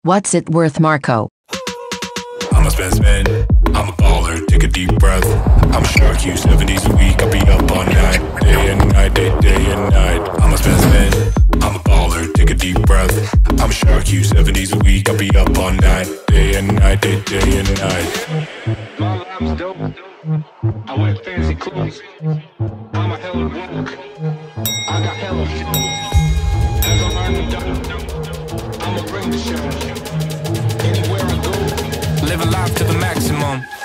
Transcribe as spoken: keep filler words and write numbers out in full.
What's it worth, Marco? I'ma spend, spend, I'm a baller, take a deep breath. I'm a shark, you seven days a week, I'll be up all night, day and night, day, day and night. I'ma spend, spend, I'm a baller, take a deep breath. I'm a shark, you seven days a week, I'll be up all night, day and night, day, day and night. My life's dope, I wear fancy clothes, I'm a hella rogue, I got hella flow. As I learn to dope, I'ma bring the show. Anywhere I go, Live a life to the maximum.